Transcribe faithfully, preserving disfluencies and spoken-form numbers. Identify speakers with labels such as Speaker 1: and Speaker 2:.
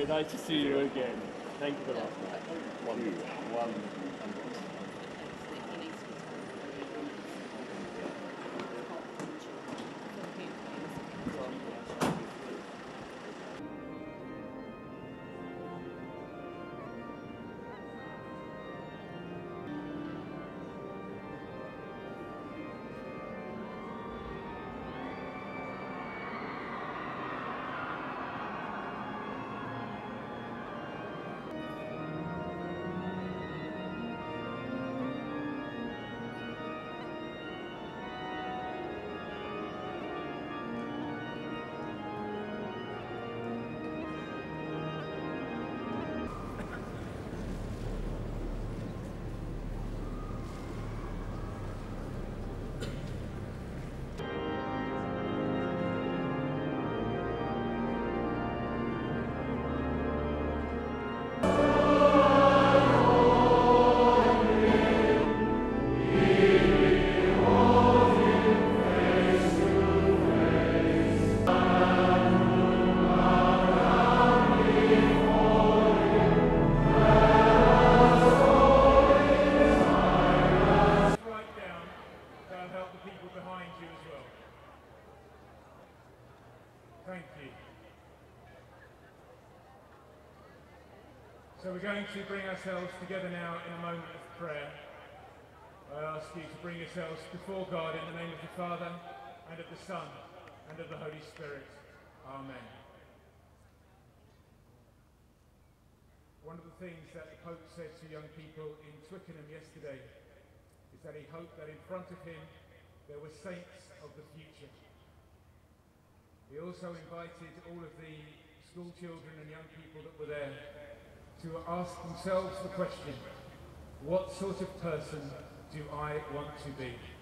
Speaker 1: Cheri, nice to see you again. Thank you very much. One, one.
Speaker 2: So we're going to bring ourselves together now in a moment of prayer. I ask you to bring yourselves before God in the name of the Father, and of the Son, and of the Holy Spirit. Amen. One of the things that the Pope said to young people in Twickenham yesterday is that he hoped that in front of him there were saints of the future. He also invited all of the school children and young people that were there to ask themselves the question, what sort of person do I want to be?